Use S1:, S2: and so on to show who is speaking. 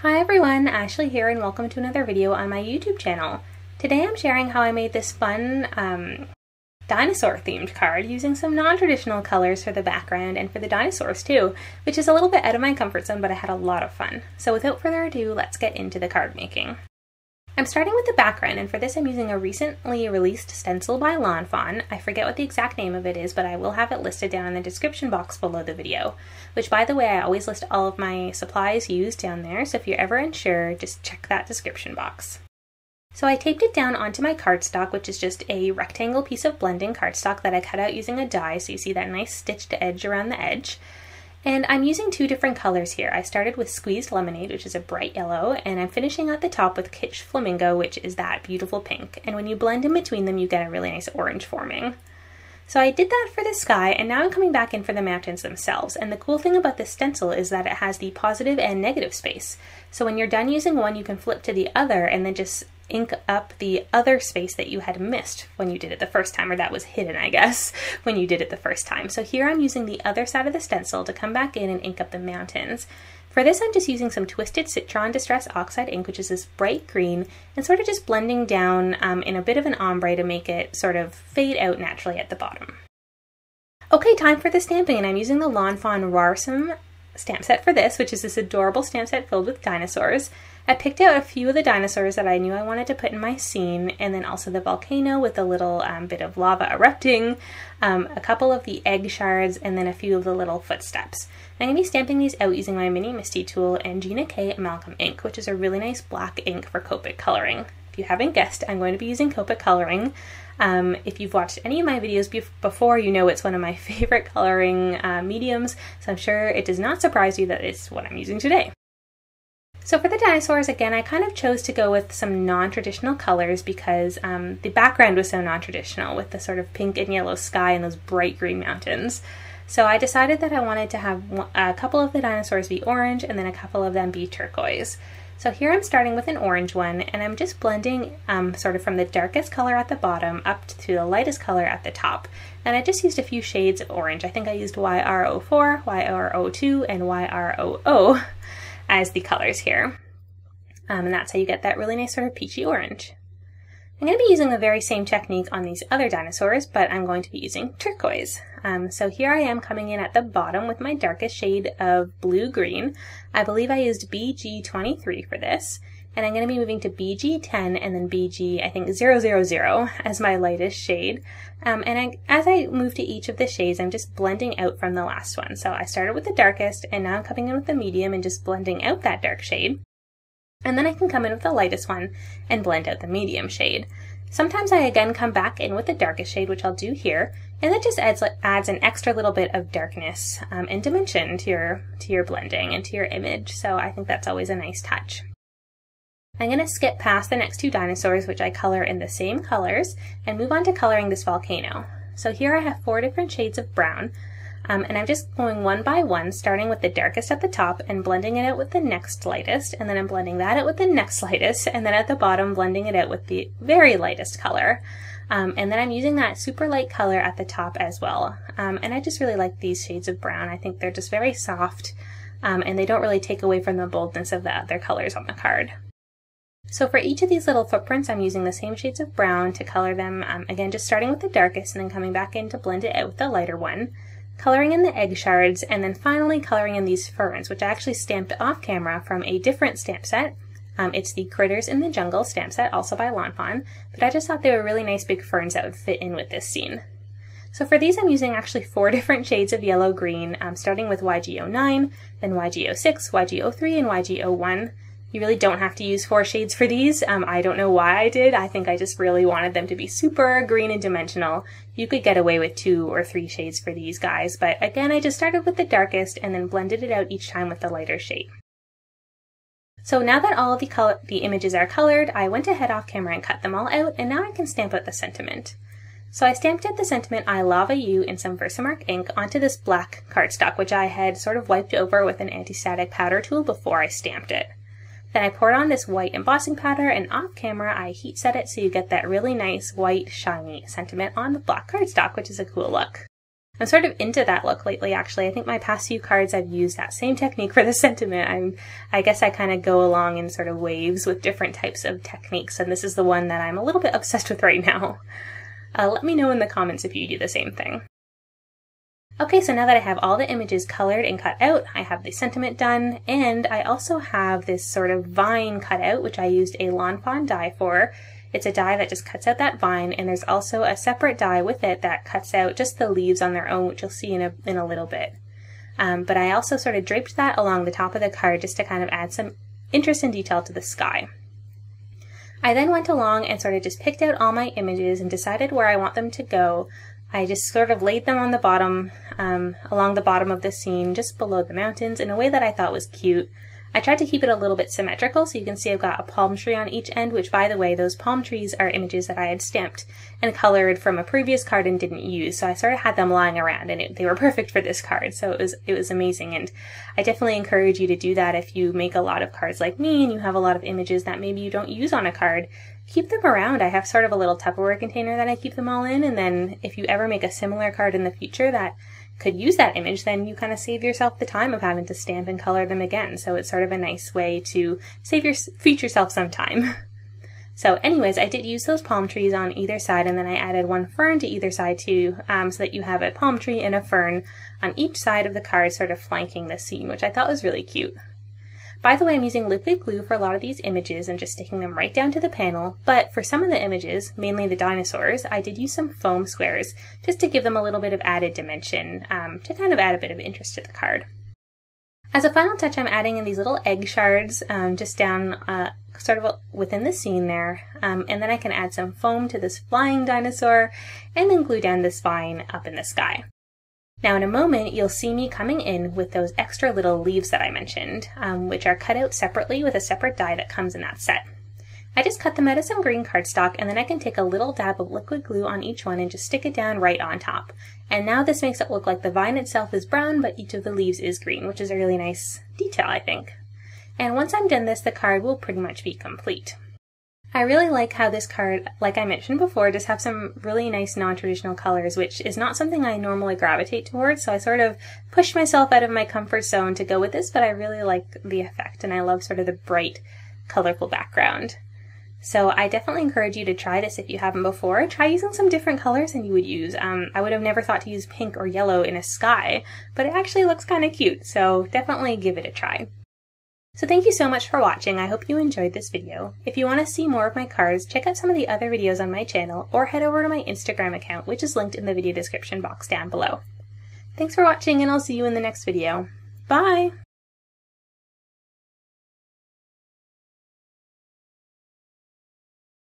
S1: Hi everyone, Ashley here and welcome to another video on my YouTube channel. Today I'm sharing how I made this fun dinosaur themed card using some non-traditional colors for the background and for the dinosaurs too, which is a little bit out of my comfort zone, but I had a lot of fun. So without further ado, let's get into the card making. I'm starting with the background, and for this I'm using a recently released stencil by Lawn Fawn. I forget what the exact name of it is, but I will have it listed down in the description box below the video, which, by the way, I always list all of my supplies used down there, so if you're ever unsure, just check that description box. So I taped it down onto my cardstock, which is just a rectangle piece of blending cardstock that I cut out using a die, so you see that nice stitched edge around the edge. And I'm using two different colors here. I started with Squeezed Lemonade, which is a bright yellow, and I'm finishing at the top with Kitsch Flamingo, which is that beautiful pink. And when you blend in between them, you get a really nice orange forming. So I did that for the sky, and now I'm coming back in for the mountains themselves. And the cool thing about this stencil is that it has the positive and negative space. So when you're done using one, you can flip to the other and then just ink up the other space that you had missed when you did it the first time, or that was hidden, I guess, when you did it the first time. So here I'm using the other side of the stencil to come back in and ink up the mountains. For this, I'm just using some Twisted Citron Distress Oxide ink, which is this bright green, and sort of just blending down in a bit of an ombre to make it sort of fade out naturally at the bottom. Okay, time for the stamping, and I'm using the Lawn Fawn Rarsome stamp set for this, which is this adorable stamp set filled with dinosaurs. I picked out a few of the dinosaurs that I knew I wanted to put in my scene, and then also the volcano with a little bit of lava erupting, a couple of the egg shards, and then a few of the little footsteps. I'm going to be stamping these out using my Mini Misty tool and Gina K Amalgam ink, which is a really nice black ink for Copic coloring. If you haven't guessed, I'm going to be using Copic coloring. If you've watched any of my videos before, you know it's one of my favorite coloring mediums, so I'm sure it does not surprise you that it's what I'm using today. So for the dinosaurs, again, I kind of chose to go with some non-traditional colors because the background was so non-traditional with the sort of pink and yellow sky and those bright green mountains. So I decided that I wanted to have a couple of the dinosaurs be orange and then a couple of them be turquoise. So here I'm starting with an orange one, and I'm just blending sort of from the darkest color at the bottom up to the lightest color at the top. And I just used a few shades of orange. I think I used YR04, YR02, and YR00 as the colors here. And that's how you get that really nice sort of peachy orange. I'm going to be using the very same technique on these other dinosaurs, but I'm going to be using turquoise. So here I am coming in at the bottom with my darkest shade of blue-green. I believe I used BG23 for this, and I'm going to be moving to BG10 and then BG, I think, 000 as my lightest shade. As I move to each of the shades, I'm just blending out from the last one. So I started with the darkest, and now I'm coming in with the medium and just blending out that dark shade. And then I can come in with the lightest one and blend out the medium shade. Sometimes I again come back in with the darkest shade, which I'll do here, and that just adds an extra little bit of darkness and dimension to your blending and to your image, so I think that's always a nice touch. I'm going to skip past the next two dinosaurs, which I color in the same colors, and move on to coloring this volcano. So here I have 4 different shades of brown. And I'm just going one by one, starting with the darkest at the top and blending it out with the next lightest, and then I'm blending that out with the next lightest, and then at the bottom blending it out with the very lightest color. And then I'm using that super light color at the top as well. And I just really like these shades of brown. I think they're just very soft, and they don't really take away from the boldness of the other colors on the card. So for each of these little footprints, I'm using the same shades of brown to color them, again just starting with the darkest and then coming back in to blend it out with the lighter one. Coloring in the egg shards, and then finally coloring in these ferns, which I actually stamped off camera from a different stamp set. It's the Critters in the Jungle stamp set, also by Lawn Fawn, but I just thought they were really nice big ferns that would fit in with this scene. So for these I'm using actually 4 different shades of yellow-green, starting with YG09, then YG06, YG03, and YG01. You really don't have to use 4 shades for these. I don't know why I did. I think I just really wanted them to be super green and dimensional. You could get away with 2 or 3 shades for these guys, but again, I just started with the darkest and then blended it out each time with the lighter shade. So now that all of the images are colored, I went ahead off camera and cut them all out, and now I can stamp out the sentiment. So I stamped out the sentiment "I lava you" in some Versamark ink onto this black cardstock, which I had sort of wiped over with an anti-static powder tool before I stamped it. Then I poured on this white embossing powder, and off camera I heat set it so you get that really nice white shiny sentiment on the black cardstock, which is a cool look. I'm sort of into that look lately, actually. I think my past few cards I've used that same technique for the sentiment. I guess I kind of go along in sort of waves with different types of techniques, and this is the one that I'm a little bit obsessed with right now. Let me know in the comments if you do the same thing. Okay, so now that I have all the images colored and cut out, I have the sentiment done, and I also have this sort of vine cut out, which I used a Lawn Fawn die for. It's a die that just cuts out that vine, and there's also a separate die with it that cuts out just the leaves on their own, which you'll see in a little bit. But I also sort of draped that along the top of the card just to kind of add some interest and detail to the sky. I then went along and sort of just picked out all my images and decided where I want them to go. I just sort of laid them on the bottom, along the bottom of the scene, just below the mountains, in a way that I thought was cute. I tried to keep it a little bit symmetrical, so you can see I've got a palm tree on each end, which, by the way, those palm trees are images that I had stamped and colored from a previous card and didn't use, so I sort of had them lying around, and they were perfect for this card, so it was amazing, and I definitely encourage you to do that if you make a lot of cards like me and you have a lot of images that maybe you don't use on a card. Keep them around. I have sort of a little Tupperware container that I keep them all in, and then if you ever make a similar card in the future that could use that image, then you kind of save yourself the time of having to stamp and color them again. So it's sort of a nice way to save your future self some time. So anyways, I did use those palm trees on either side, and then I added one fern to either side too, so that you have a palm tree and a fern on each side of the card sort of flanking the scene, which I thought was really cute. By the way, I'm using liquid glue for a lot of these images and just sticking them right down to the panel, but for some of the images, mainly the dinosaurs, I did use some foam squares just to give them a little bit of added dimension, to kind of add a bit of interest to the card. As a final touch, I'm adding in these little egg shards just down sort of within the scene there, and then I can add some foam to this flying dinosaur and then glue down this vine up in the sky. Now in a moment, you'll see me coming in with those extra little leaves that I mentioned, which are cut out separately with a separate die that comes in that set. I just cut them out of some green cardstock, and then I can take a little dab of liquid glue on each one and just stick it down right on top. And now this makes it look like the vine itself is brown, but each of the leaves is green, which is a really nice detail, I think. And once I'm done this, the card will pretty much be complete. I really like how this card, like I mentioned before, does have some really nice non-traditional colors, which is not something I normally gravitate towards, so I sort of pushed myself out of my comfort zone to go with this, but I really like the effect, and I love sort of the bright, colorful background. So I definitely encourage you to try this if you haven't before. Try using some different colors than you would use. I would have never thought to use pink or yellow in a sky, but it actually looks kind of cute, so definitely give it a try. So thank you so much for watching. I hope you enjoyed this video. If you want to see more of my cards, check out some of the other videos on my channel, or head over to my Instagram account, which is linked in the video description box down below. Thanks for watching, and I'll see you in the next video. Bye!